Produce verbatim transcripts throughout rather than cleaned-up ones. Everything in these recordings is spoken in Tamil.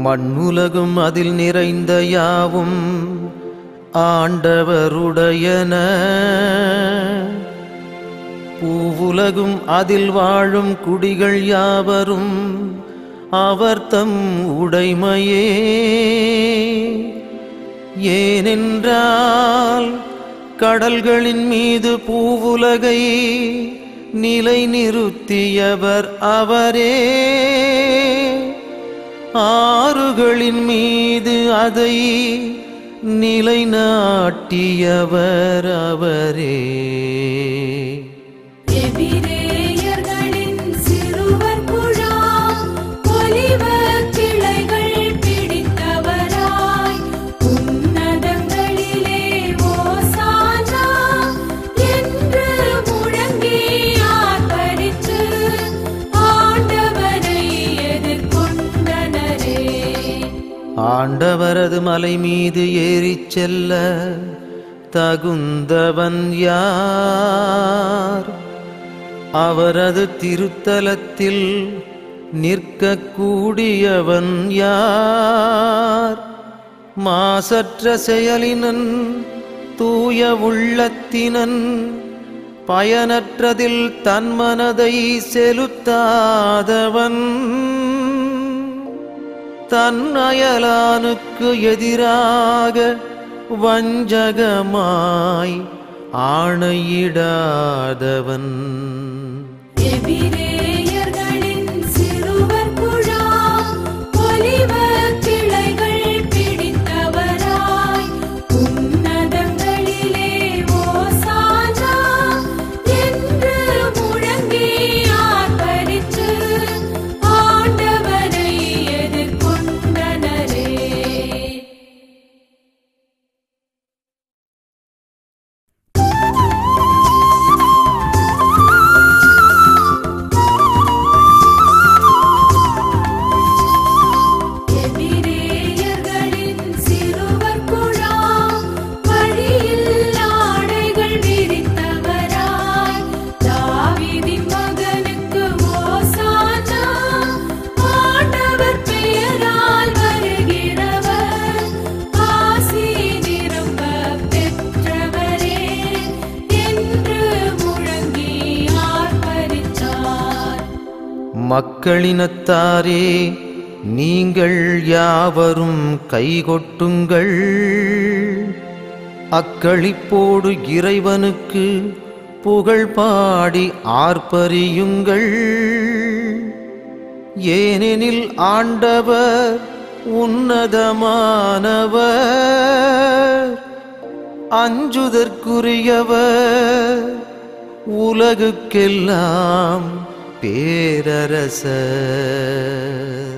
மண்ணுலகும் அதில் நிறைந்த யாவும் ஆண்டவருடையன. பூவுலகும் அதில் வாழும் குடிகள் யாவரும் அவர்தம் உடைமையே. ஏனென்றால் கடல்களின் மீது பூவுலகை நிலை நிறுத்தியவர் அவரே, ஆறுகளின் மீது அதை நிலைநாட்டியவர் அவரே. ஆண்டவரது மலை மீது ஏறிச் செல்ல தகுந்தவன் யார்? அவரது திருத்தலத்தில் நிற்கக்கூடியவன் யார்? மாசற்ற செயலினன், தூய உள்ளத்தினன், பயனற்றதில் தன் மனதை செலுத்தாதவன், தன் அயலானுக்கு எதிராக வஞ்சகமாய் ஆணையிடாதவன். மக்களினத்தாரே, நீங்கள் யாவரும் கைகொட்டுங்கள், அக்களிப்போடு இறைவனுக்கு புகழ் பாடி ஆர்ப்பரியுங்கள். ஏனெனில் ஆண்டவர் உன்னதமானவர், அஞ்சுதற்குரியவர், உலகுக்கெல்லாம் பேரரசர்.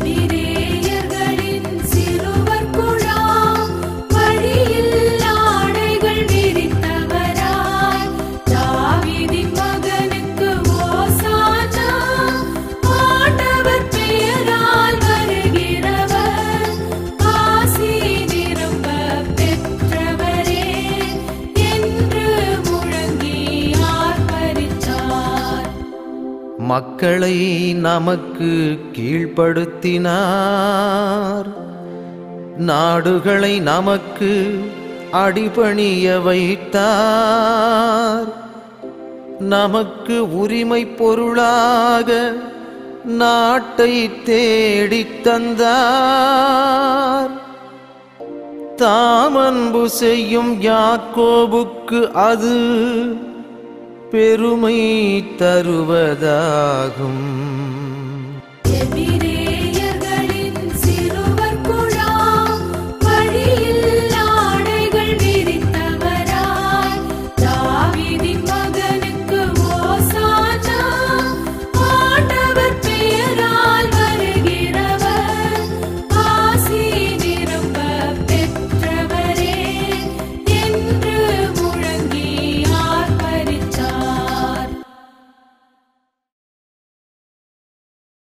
மக்களை நமக்கு கீழ்ப்படுத்தினார், நாடுகளை நமக்கு அடிபணிய வைத்தார். நமக்கு உரிமை பொருளாக நாட்டை தேடித் தந்தார். தாமன்பு செய்யும் யாக்கோபுக்கு அது பெருமை தருவதாகும்.